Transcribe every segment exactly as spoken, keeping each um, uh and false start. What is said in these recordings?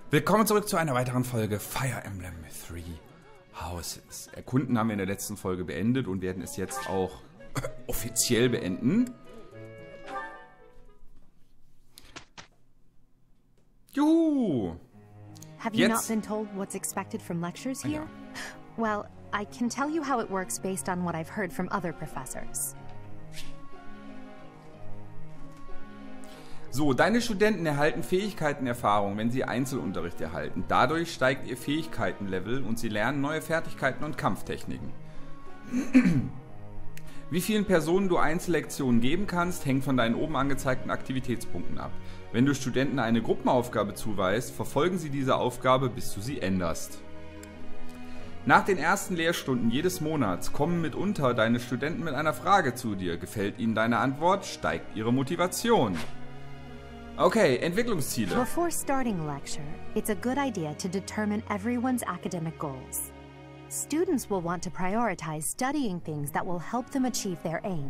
Willkommen zurück zu einer weiteren Folge Fire Emblem Three Houses. Erkunden haben wir in der letzten Folge beendet und werden es jetzt auch offiziell beenden. Juhu! Have you not been told what's expected from lectures here? Ja. Well, I can tell you how it works based on what I've heard from other professors. So, deine Studenten erhalten Fähigkeitenerfahrung, wenn sie Einzelunterricht erhalten. Dadurch steigt ihr Fähigkeitenlevel und sie lernen neue Fertigkeiten und Kampftechniken. Wie vielen Personen du Einzellektionen geben kannst, hängt von deinen oben angezeigten Aktivitätspunkten ab. Wenn du Studenten eine Gruppenaufgabe zuweist, verfolgen sie diese Aufgabe, bis du sie änderst. Nach den ersten Lehrstunden jedes Monats kommen mitunter deine Studenten mit einer Frage zu dir. Gefällt ihnen deine Antwort, steigt ihre Motivation. Okay, Entwicklungsziele. Before starting a lecture, it's a good idea to determine everyone's academic goals. Students will want to prioritize studying things that will help them achieve their aim.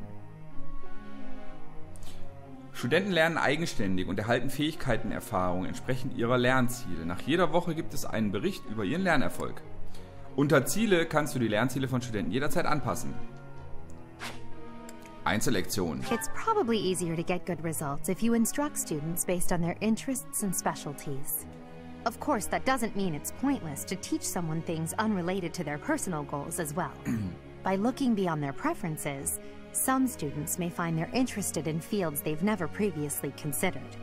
Studenten lernen eigenständig und erhalten Fähigkeitenerfahrung entsprechend ihrer Lernziele. Nach jeder Woche gibt es einen Bericht über ihren Lernerfolg. Unter Ziele kannst du die Lernziele von Studenten jederzeit anpassen. Einzellektion. It's probably easier to get good results if you instruct students based on their interests and specialties. Of course, that doesn't mean it's pointless to teach someone things unrelated to their personal goals as well. By looking beyond their preferences, some students may find they're interested in fields they've never previously considered.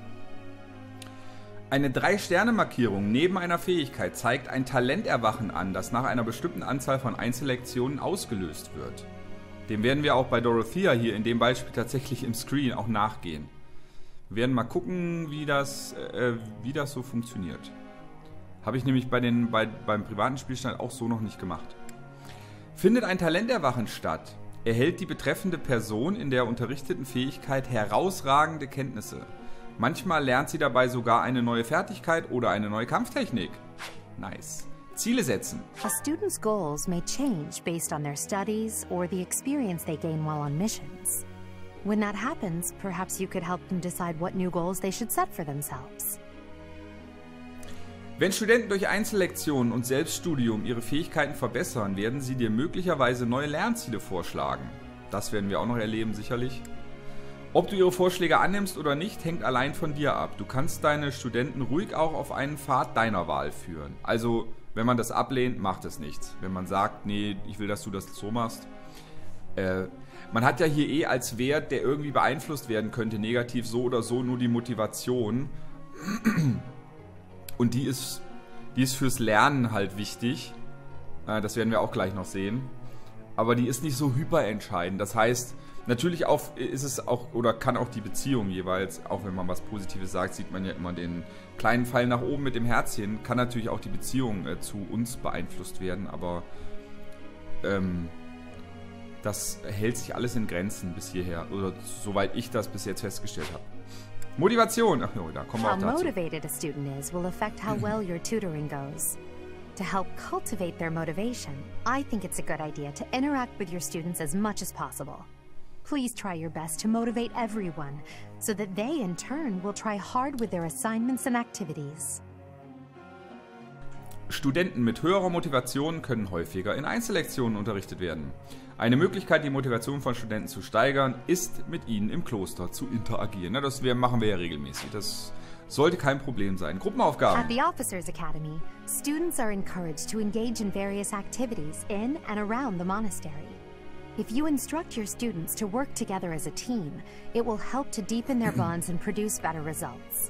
Eine drei Sterne Markierung neben einer Fähigkeit zeigt ein Talenterwachen an, das nach einer bestimmten Anzahl von Einzellektionen ausgelöst wird. Dem werden wir auch bei Dorothea hier in dem Beispiel tatsächlich im Screen auch nachgehen. Wir werden mal gucken, wie das, äh, wie das so funktioniert. Habe ich nämlich bei den, bei, beim privaten Spielstand auch so noch nicht gemacht. Findet ein Talenterwachen statt, erhält die betreffende Person in der unterrichteten Fähigkeit herausragende Kenntnisse. Manchmal lernt sie dabei sogar eine neue Fertigkeit oder eine neue Kampftechnik. Nice. Ziele setzen. A student's goals may change based on their studies or the experience they gain while on missions. When that happens, perhaps you could help them decide what new goals they should set for themselves. Wenn Studenten durch Einzellektionen und Selbststudium ihre Fähigkeiten verbessern, werden sie dir möglicherweise neue Lernziele vorschlagen. Das werden wir auch noch erleben, sicherlich. Ob du ihre Vorschläge annimmst oder nicht, hängt allein von dir ab. Du kannst deine Studenten ruhig auch auf einen Pfad deiner Wahl führen. Also, wenn man das ablehnt, macht es nichts. Wenn man sagt, nee, ich will, dass du das so machst. Äh, man hat ja hier eh als Wert, der irgendwie beeinflusst werden könnte, negativ so oder so, nur die Motivation. Und die ist, die ist fürs Lernen halt wichtig. Äh, das werden wir auch gleich noch sehen. Aber die ist nicht so hyperentscheidend. Das heißt, natürlich auch ist es auch, oder kann auch die Beziehung jeweils, auch wenn man was Positives sagt, sieht man ja immer den kleinen Pfeil nach oben mit dem Herzchen, kann natürlich auch die Beziehung äh, zu uns beeinflusst werden, aber ähm, das hält sich alles in Grenzen bis hierher, oder soweit ich das bis jetzt festgestellt habe. Motivation, ach no, da kommen wir auch dazu. How motivated a student is will affect how well your tutoring goes. To help cultivate their motivation, I think it's a good idea to interact with your students as much as possible. Please try your best to motivate everyone, so that they in turn will try hard with their assignments and activities. Studenten mit höherer Motivation können häufiger in Einzellektionen unterrichtet werden. Eine Möglichkeit, die Motivation von Studenten zu steigern, ist, mit ihnen im Kloster zu interagieren. Na, das machen wir ja regelmäßig. Das sollte kein Problem sein. Gruppenaufgaben. At the Officers Academy, students are encouraged to engage in various activities in and around the monastery. If you instruct your students to work together as a team, it will help to deepen their bonds and produce better results.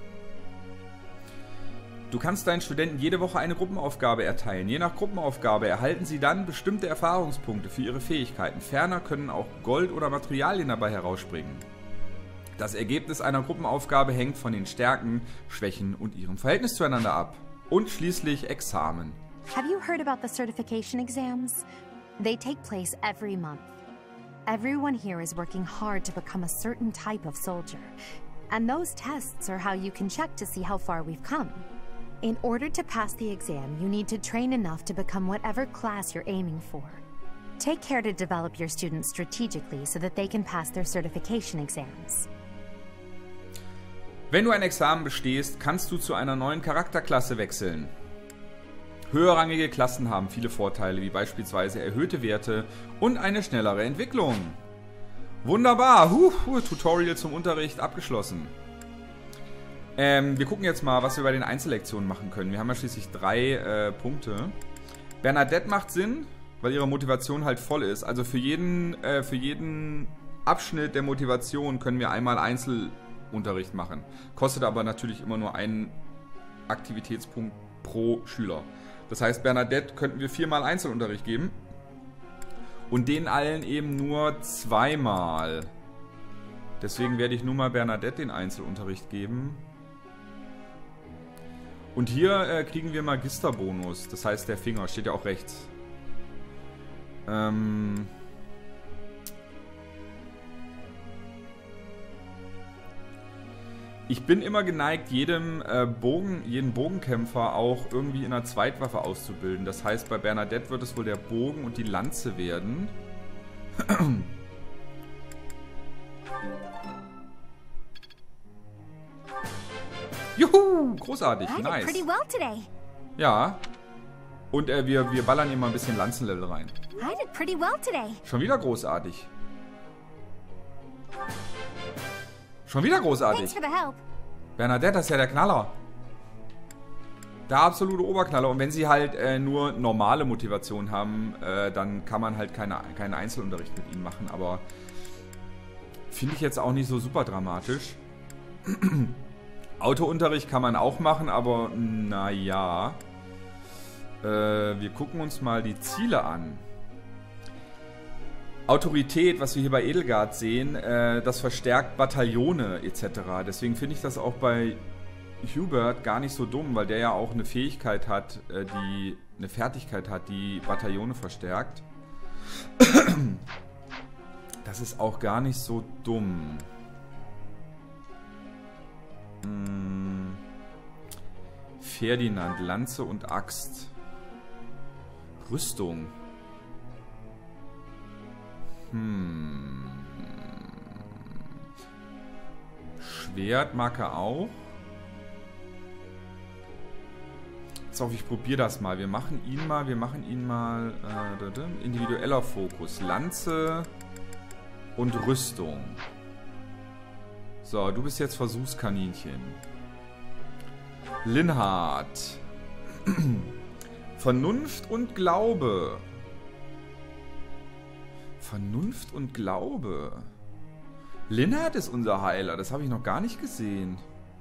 Du kannst deinen Studenten jede Woche eine Gruppenaufgabe erteilen. Je nach Gruppenaufgabe erhalten sie dann bestimmte Erfahrungspunkte für ihre Fähigkeiten. Ferner können auch Gold oder Materialien dabei herausspringen. Das Ergebnis einer Gruppenaufgabe hängt von den Stärken, Schwächen und ihrem Verhältnis zueinander ab. Und schließlich Examen. Have you heard about the certification exams? They take place every month. Everyone here is working hard to become a certain type of soldier, and those tests are how you can check to see how far we've come. In order to pass the exam, you need to train enough to become whatever class you're aiming for. Take care to develop your students strategically so that they can pass their certification exams. Wenn du ein Examen bestehst, kannst du zu einer neuen Charakterklasse wechseln. Höherrangige Klassen haben viele Vorteile, wie beispielsweise erhöhte Werte und eine schnellere Entwicklung. Wunderbar, huh, huh, Tutorial zum Unterricht abgeschlossen. Ähm, wir gucken jetzt mal, was wir bei den Einzellektionen machen können. Wir haben ja schließlich drei äh, Punkte. Bernadette macht Sinn, weil ihre Motivation halt voll ist. Also für jeden, äh, für jeden Abschnitt der Motivation können wir einmal Einzelunterricht machen. Kostet aber natürlich immer nur einen Aktivitätspunkt pro Schüler. Das heißt, Bernadette könnten wir viermal Einzelunterricht geben. Und denen allen eben nur zweimal. Deswegen werde ich nur mal Bernadette den Einzelunterricht geben. Und hier äh, kriegen wir Magisterbonus. Das heißt, der Finger steht ja auch rechts. Ähm... Ich bin immer geneigt, jedem äh, Bogen, jeden Bogenkämpfer auch irgendwie in einer Zweitwaffe auszubilden. Das heißt, bei Bernadette wird es wohl der Bogen und die Lanze werden. Juhu, großartig, nice. Ja. Und äh, wir, wir ballern hier mal ein bisschen Lanzenlevel rein. Schon wieder großartig. Schon wieder großartig. Bernadette, das ist ja der Knaller. Der absolute Oberknaller. Und wenn sie halt äh, nur normale Motivation haben, äh, dann kann man halt keine, keinen Einzelunterricht mit ihnen machen. Aber finde ich jetzt auch nicht so super dramatisch. Autounterricht kann man auch machen, aber naja. Äh, wir gucken uns mal die Ziele an. Autorität, was wir hier bei Edelgard sehen, äh, das verstärkt Bataillone et cetera. Deswegen finde ich das auch bei Hubert gar nicht so dumm, weil der ja auch eine Fähigkeit hat, äh, die eine Fertigkeit hat, die Bataillone verstärkt. Das ist auch gar nicht so dumm. Hm. Ferdinand, Lanze und Axt. Rüstung. Hm. Schwert mag er auch. Pass auf, ich probiere das mal. Wir machen ihn mal, wir machen ihn mal äh, individueller Fokus. Lanze und Rüstung. So, du bist jetzt Versuchskaninchen. Linhard. Vernunft und Glaube. Vernunft und Glaube. Linhard ist unser Heiler. Das habe ich noch gar nicht gesehen.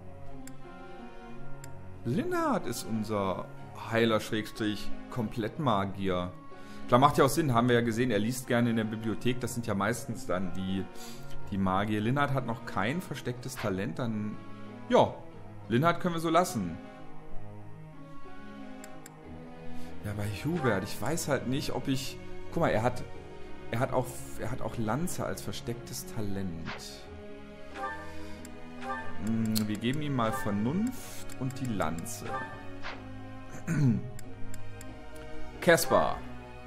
Linhard ist unser Heiler-Komplettmagier. Klar, macht ja auch Sinn. Haben wir ja gesehen. Er liest gerne in der Bibliothek. Das sind ja meistens dann die, die Magier. Linhard hat noch kein verstecktes Talent. Dann, ja, Linhard können wir so lassen. Ja, bei Hubert, ich weiß halt nicht, ob ich... Guck mal, er hat... Er hat auch, er hat auch Lanze als verstecktes Talent. Wir geben ihm mal Vernunft und die Lanze. Caspar.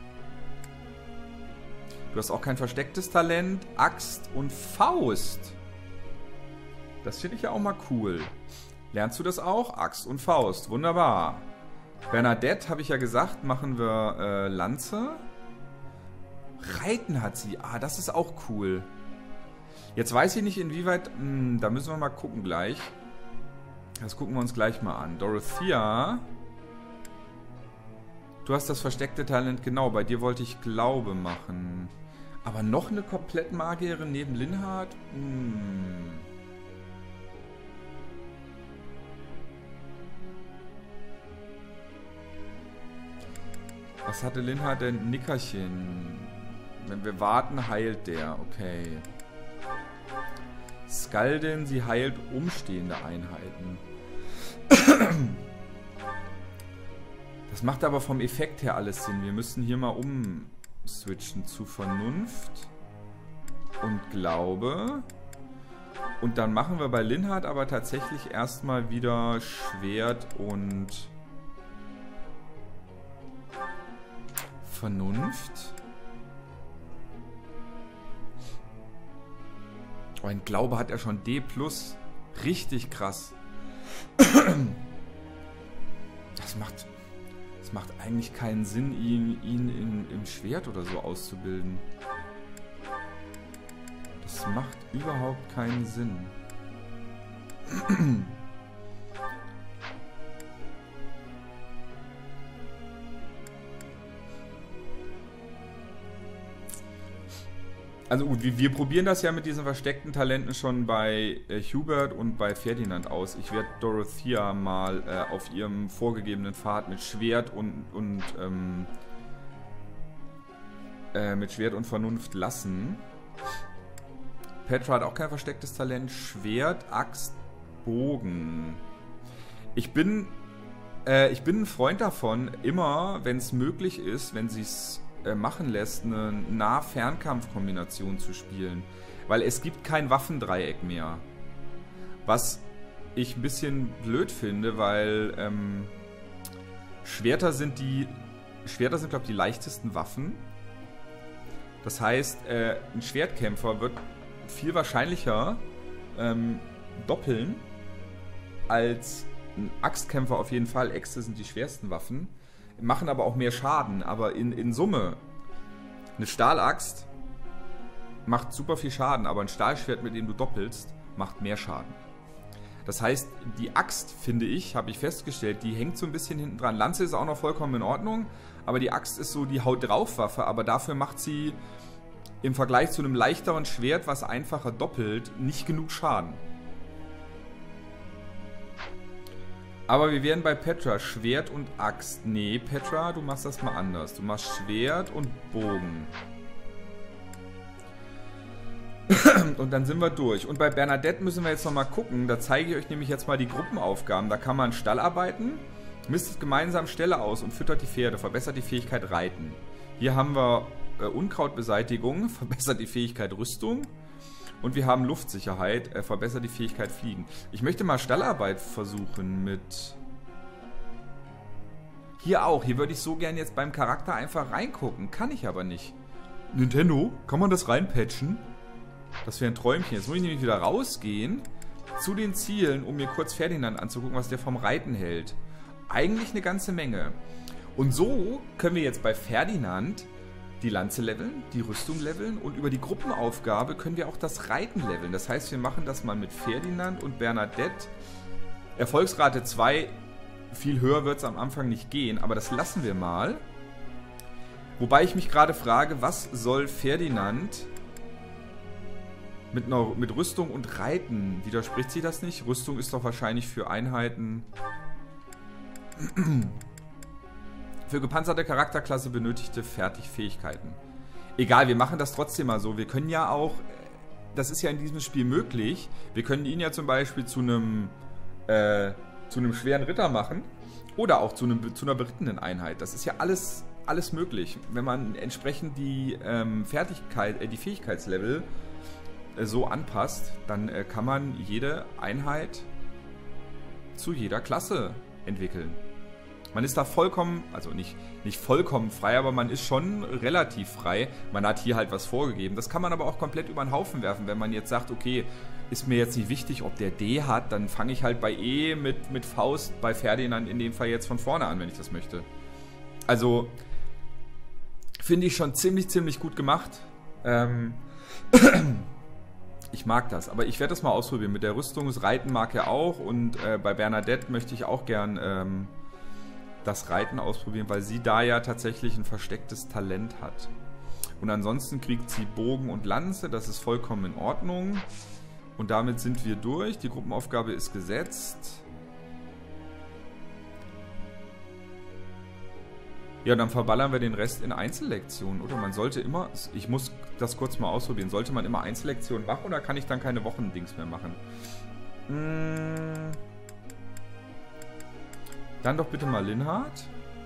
Du hast auch kein verstecktes Talent. Axt und Faust. Das finde ich ja auch mal cool. Lernst du das auch? Axt und Faust. Wunderbar. Bernadette, habe ich ja gesagt, machen wir äh, Lanze. Reiten hat sie. Ah, das ist auch cool. Jetzt weiß ich nicht, inwieweit... Mh, da müssen wir mal gucken gleich. Das gucken wir uns gleich mal an. Dorothea. Du hast das versteckte Talent. Genau, bei dir wollte ich Glaube machen. Aber noch eine Komplettmagierin neben Linhard? Hm. Was hatte Linhard denn? Nickerchen. Wenn wir warten, heilt der. Okay. Skaldin, sie heilt umstehende Einheiten. Das macht aber vom Effekt her alles Sinn. Wir müssen hier mal umswitchen zu Vernunft und Glaube. Und dann machen wir bei Linhard aber tatsächlich erstmal wieder Schwert und Vernunft. Oh, ein Glaube hat er schon D plus. Richtig krass. Das macht, das macht eigentlich keinen Sinn, ihn, ihn in, im Schwert oder so auszubilden. Das macht überhaupt keinen Sinn. Also gut, wir, wir probieren das ja mit diesen versteckten Talenten schon bei äh, Hubert und bei Ferdinand aus. Ich werde Dorothea mal äh, auf ihrem vorgegebenen Pfad mit Schwert und, und ähm, äh, mit Schwert und Vernunft lassen. Petra hat auch kein verstecktes Talent. Schwert, Axt, Bogen. Ich bin, äh, ich bin ein Freund davon, immer, wenn es möglich ist, wenn sie es machen lässt, eine Nah-Fernkampf-Kombination zu spielen. Weil es gibt kein Waffendreieck mehr. Was ich ein bisschen blöd finde, weil ähm, Schwerter sind die Schwerter sind, glaube ich, die leichtesten Waffen. Das heißt, äh, ein Schwertkämpfer wird viel wahrscheinlicher ähm, doppeln als ein Axtkämpfer auf jeden Fall. Äxte sind die schwersten Waffen. Machen aber auch mehr Schaden, aber in, in Summe, eine Stahlaxt macht super viel Schaden, aber ein Stahlschwert, mit dem du doppelst, macht mehr Schaden. Das heißt, die Axt, finde ich, habe ich festgestellt, die hängt so ein bisschen hinten dran. Lanze ist auch noch vollkommen in Ordnung, aber die Axt ist so die Haut-drauf-Waffe, aber dafür macht sie im Vergleich zu einem leichteren Schwert, was einfacher doppelt, nicht genug Schaden. Aber wir wären bei Petra. Schwert und Axt. Nee, Petra, du machst das mal anders. Du machst Schwert und Bogen. Und dann sind wir durch. Und bei Bernadette müssen wir jetzt nochmal gucken. Da zeige ich euch nämlich jetzt mal die Gruppenaufgaben. Da kann man Stall arbeiten, mistet gemeinsam Ställe aus und füttert die Pferde, verbessert die Fähigkeit Reiten. Hier haben wir äh, Unkrautbeseitigung, verbessert die Fähigkeit Rüstung. Und wir haben Luftsicherheit, äh, verbessert die Fähigkeit Fliegen. Ich möchte mal Stallarbeit versuchen mit... Hier auch. Hier würde ich so gern jetzt beim Charakter einfach reingucken. Kann ich aber nicht. Nintendo, kann man das reinpatchen? Das wäre ein Träumchen. Jetzt muss ich nämlich wieder rausgehen zu den Zielen, um mir kurz Ferdinand anzugucken, was der vom Reiten hält. Eigentlich eine ganze Menge. Und so können wir jetzt bei Ferdinand die Lanze leveln, die Rüstung leveln und über die Gruppenaufgabe können wir auch das Reiten leveln. Das heißt, wir machen das mal mit Ferdinand und Bernadette. Erfolgsrate zwei, viel höher wird es am Anfang nicht gehen, aber das lassen wir mal. Wobei ich mich gerade frage, was soll Ferdinand mit, einer, mit Rüstung und Reiten? Widerspricht sie das nicht? Rüstung ist doch wahrscheinlich für Einheiten... Für gepanzerte Charakterklasse benötigte Fertigfähigkeiten. Egal, wir machen das trotzdem mal so. Wir können ja auch, das ist ja in diesem Spiel möglich, wir können ihn ja zum Beispiel zu einem, äh, zu einem schweren Ritter machen oder auch zu, einem, zu einer berittenen Einheit. Das ist ja alles, alles möglich. Wenn man entsprechend die ähm, Fertigkeit, äh, die Fähigkeitslevel äh, so anpasst, dann äh, kann man jede Einheit zu jeder Klasse entwickeln. Man ist da vollkommen, also nicht, nicht vollkommen frei, aber man ist schon relativ frei. Man hat hier halt was vorgegeben. Das kann man aber auch komplett über den Haufen werfen, wenn man jetzt sagt, okay, ist mir jetzt nicht wichtig, ob der D hat, dann fange ich halt bei E mit, mit Faust, bei Ferdinand in dem Fall jetzt von vorne an, wenn ich das möchte. Also, finde ich schon ziemlich, ziemlich gut gemacht. Ähm, ich mag das, aber ich werde das mal ausprobieren. Mit der Rüstung, das Reiten mag er auch und äh, bei Bernadette möchte ich auch gern... Ähm, das Reiten ausprobieren, weil sie da ja tatsächlich ein verstecktes Talent hat. Und ansonsten kriegt sie Bogen und Lanze, das ist vollkommen in Ordnung. Und damit sind wir durch. Die Gruppenaufgabe ist gesetzt. Ja, dann verballern wir den Rest in Einzellektionen, oder? Man sollte immer, ich muss das kurz mal ausprobieren, sollte man immer Einzellektionen machen oder kann ich dann keine Wochendings mehr machen? Hm... Dann doch bitte mal Linhard.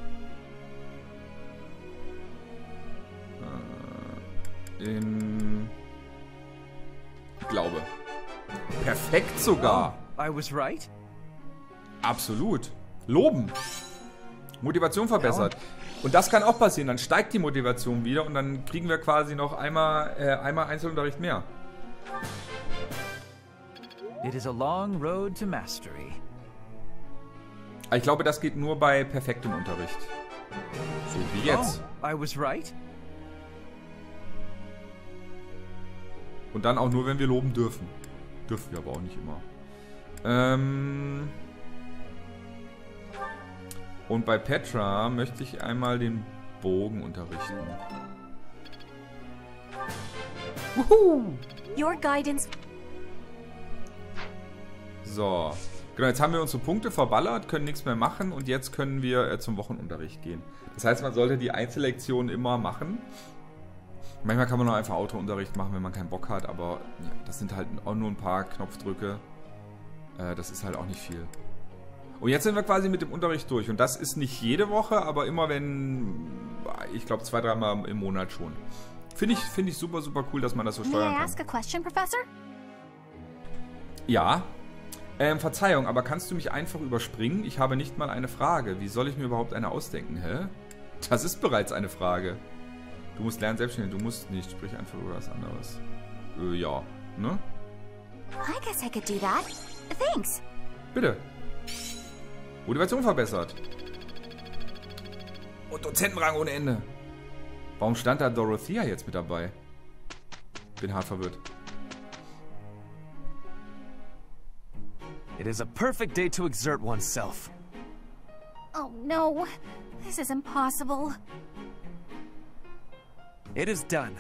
Äh, in... Glaube. Perfekt sogar. Oh, I was right. Absolut. Loben. Motivation verbessert. Und das kann auch passieren. Dann steigt die Motivation wieder und dann kriegen wir quasi noch einmal, äh, einmal Einzelunterricht mehr. It is a long road to mastery. Ich glaube, das geht nur bei perfektem Unterricht. So wie jetzt. Oh, I was right. Und dann auch nur, wenn wir loben dürfen. Dürfen wir aber auch nicht immer. Ähm... Und bei Petra möchte ich einmal den Bogen unterrichten. Woohoo! Your guidance. So. Genau, jetzt haben wir unsere Punkte verballert, können nichts mehr machen und jetzt können wir äh, zum Wochenunterricht gehen. Das heißt, man sollte die Einzellektionen immer machen. Manchmal kann man auch einfach Autounterricht machen, wenn man keinen Bock hat, aber ja, das sind halt auch nur ein paar Knopfdrücke. Äh, das ist halt auch nicht viel. Und jetzt sind wir quasi mit dem Unterricht durch. Und das ist nicht jede Woche, aber immer wenn, ich glaube, zwei, dreimal im Monat schon. Finde ich, find ich super, super cool, dass man das so steuern May I kann. ask a question, Professor? Ja. Ähm, Verzeihung, aber kannst du mich einfach überspringen? Ich habe nicht mal eine Frage. Wie soll ich mir überhaupt eine ausdenken, hä? Das ist bereits eine Frage. Du musst lernen, selbstständig. Du musst nicht. Sprich einfach über was anderes. Äh, ja. Ne? I guess I could do that. Thanks. Bitte. Motivation verbessert. Und Dozentenrang ohne Ende. Warum stand da Dorothea jetzt mit dabei? Bin hart verwirrt. It is a perfect day to exert oneself. Oh no, this is impossible. It is done.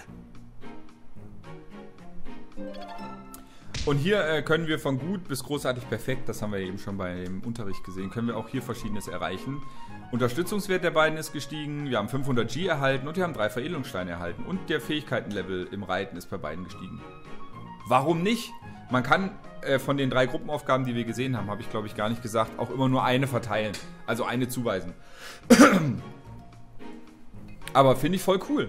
Und hier äh, können wir von gut bis großartig perfekt, das haben wir eben schon beim Unterricht gesehen, können wir auch hier Verschiedenes erreichen. Unterstützungswert der beiden ist gestiegen, wir haben fünfhundert G erhalten und wir haben drei Veredelungssteine erhalten. Und der Fähigkeitenlevel im Reiten ist bei beiden gestiegen. Warum nicht? Man kann äh, von den drei Gruppenaufgaben, die wir gesehen haben, habe ich glaube ich gar nicht gesagt, auch immer nur eine verteilen. Also eine zuweisen. Aber finde ich voll cool.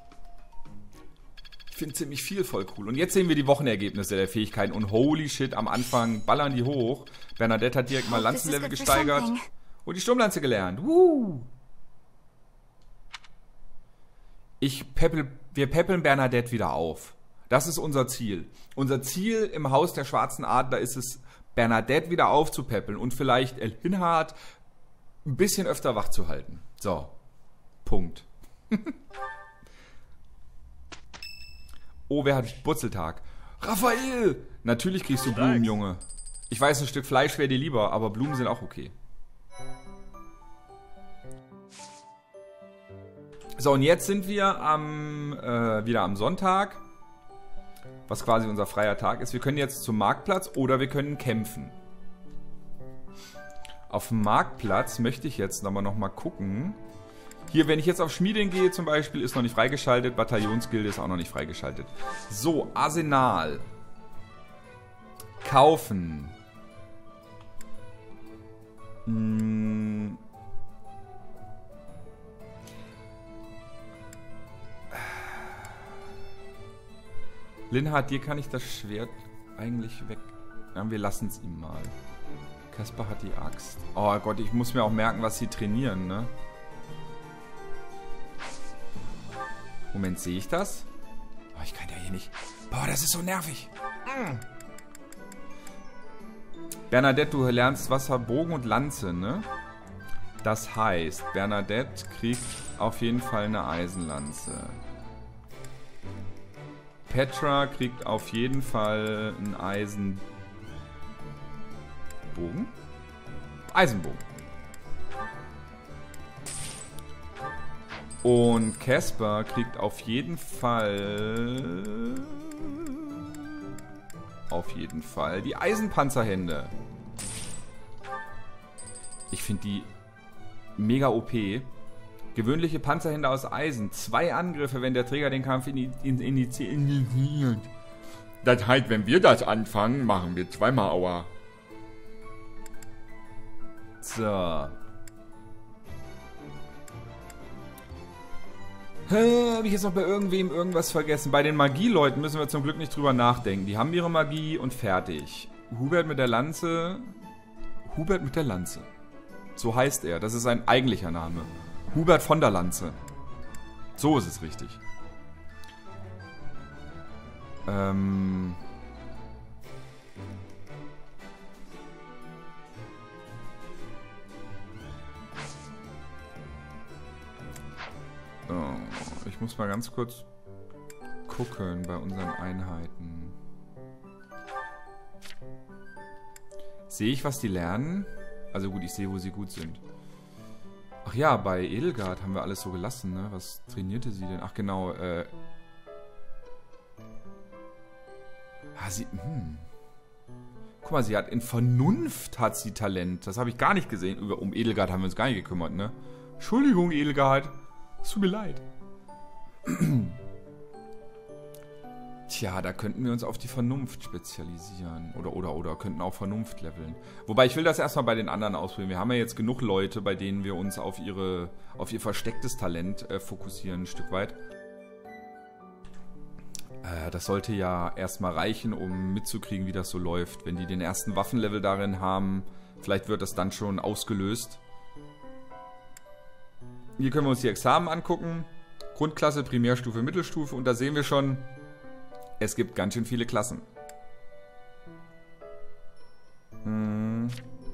Ich finde ziemlich viel voll cool. Und jetzt sehen wir die Wochenergebnisse der Fähigkeiten. Und holy shit, am Anfang ballern die hoch. Bernadette hat direkt mal Lanzenlevel gesteigert. Und die Sturmlanze gelernt. Woo! Ich peppel, wir peppeln Bernadette wieder auf. Das ist unser Ziel. Unser Ziel im Haus der Schwarzen Adler ist es, Bernadette wieder aufzupäppeln und vielleicht El Hinhard ein bisschen öfter wach zu halten. So. Punkt. Oh, wer hat Geburtstag? Raphael! Natürlich kriegst du Blumen, Junge. Ich weiß, ein Stück Fleisch wäre dir lieber, aber Blumen sind auch okay. So, und jetzt sind wir am, äh, wieder am Sonntag, was quasi unser freier Tag ist. Wir können jetzt zum Marktplatz oder wir können kämpfen. Auf dem Marktplatz möchte ich jetzt aber noch mal gucken. Hier, wenn ich jetzt auf Schmiedin gehe zum Beispiel, ist noch nicht freigeschaltet. Bataillonsgilde ist auch noch nicht freigeschaltet. So, Arsenal. Kaufen. Hm. Linhard, dir kann ich das Schwert eigentlich weg... Ja, wir lassen es ihm mal. Kaspar hat die Axt. Oh Gott, ich muss mir auch merken, was sie trainieren, ne? Moment, sehe ich das? Oh, ich kann ja hier nicht... Boah, das ist so nervig. Mm. Bernadette, du lernst Wasser, Bogen und Lanze, ne? Das heißt, Bernadette kriegt auf jeden Fall eine Eisenlanze. Petra kriegt auf jeden Fall einen Eisenbogen. Eisenbogen. Und Kaspar kriegt auf jeden Fall... Auf jeden Fall die Eisenpanzerhände. Ich finde die mega O P. Gewöhnliche Panzerhände aus Eisen. Zwei Angriffe, wenn der Träger den Kampf initiiert. Das heißt, wenn wir das anfangen, machen wir zweimal Aua. So. Habe ich jetzt noch bei irgendwem irgendwas vergessen? Bei den Magieleuten müssen wir zum Glück nicht drüber nachdenken. Die haben ihre Magie und fertig. Hubert mit der Lanze. Hubert mit der Lanze. So heißt er. Das ist sein eigentlicher Name. Hubert von der Lanze. So ist es richtig. Ich muss mal ganz kurz gucken bei unseren Einheiten. Sehe ich, was die lernen? Also gut, ich sehe, wo sie gut sind. Ach ja, bei Edelgard haben wir alles so gelassen, ne? Was trainierte sie denn? Ach genau, äh... Ah, sie... Hm. Guck mal, sie hat in Vernunft hat sie Talent. Das habe ich gar nicht gesehen. Über, um Edelgard haben wir uns gar nicht gekümmert, ne? Entschuldigung, Edelgard. Es tut mir leid. Tja, da könnten wir uns auf die Vernunft spezialisieren. Oder, oder, oder könnten auch Vernunft leveln. Wobei, ich will das erstmal bei den anderen ausprobieren. Wir haben ja jetzt genug Leute, bei denen wir uns auf ihre, auf ihr verstecktes Talent äh, fokussieren, ein Stück weit. Äh, das sollte ja erstmal reichen, um mitzukriegen, wie das so läuft. Wenn die den ersten Waffenlevel darin haben, vielleicht wird das dann schon ausgelöst. Hier können wir uns die Examen angucken. Grundklasse, Primärstufe, Mittelstufe. Und da sehen wir schon, es gibt ganz schön viele Klassen. Hm.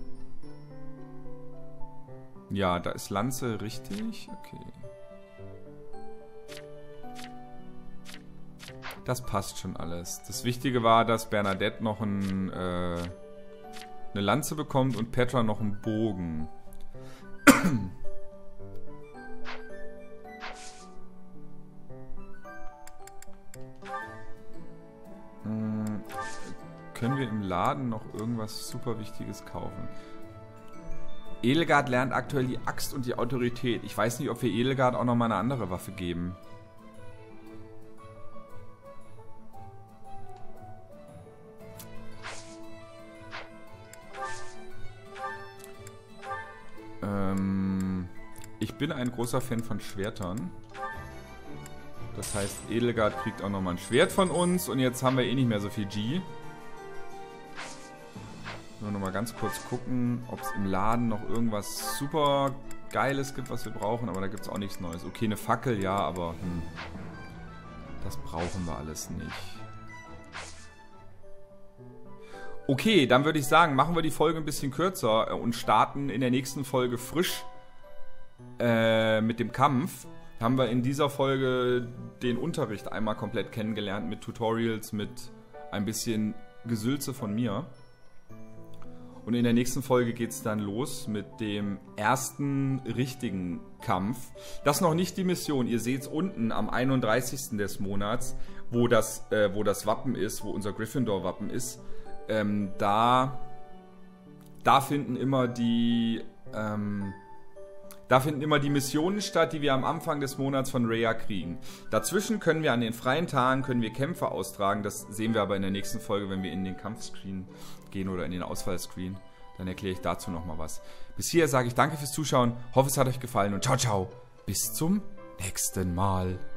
Ja, da ist Lanze richtig. Okay. Das passt schon alles. Das Wichtige war, dass Bernadette noch ein, äh, eine Lanze bekommt und Petra noch einen Bogen. hm, können wir im Laden noch irgendwas super Wichtiges kaufen? Edelgard lernt aktuell die Axt und die Autorität. Ich weiß nicht, ob wir Edelgard auch noch mal eine andere Waffe geben. Ähm, ich bin ein großer Fan von Schwertern. Das heißt, Edelgard kriegt auch nochmal ein Schwert von uns. Und jetzt haben wir eh nicht mehr so viel G. Nur nochmal ganz kurz gucken, ob es im Laden noch irgendwas super Geiles gibt, was wir brauchen. Aber da gibt es auch nichts Neues. Okay, eine Fackel, ja, aber hm, das brauchen wir alles nicht. Okay, dann würde ich sagen, machen wir die Folge ein bisschen kürzer und starten in der nächsten Folge frisch äh, mit dem Kampf. Haben wir in dieser Folge den Unterricht einmal komplett kennengelernt mit Tutorials, mit ein bisschen Gesülze von mir. Und in der nächsten Folge geht es dann los mit dem ersten richtigen Kampf. Das ist noch nicht die Mission. Ihr seht es unten am einunddreißigsten des Monats, wo das, äh, wo das Wappen ist, wo unser Gryffindor-Wappen ist. Ähm, da, da finden immer die, ähm, da finden immer die Missionen statt, die wir am Anfang des Monats von Rhea kriegen. Dazwischen können wir an den freien Tagen können wir Kämpfe austragen. Das sehen wir aber in der nächsten Folge, wenn wir in den Kampfscreen gehen oder in den Auswahlscreen. Dann erkläre ich dazu nochmal was. Bis hier sage ich danke fürs Zuschauen, hoffe es hat euch gefallen und ciao, ciao. Bis zum nächsten Mal.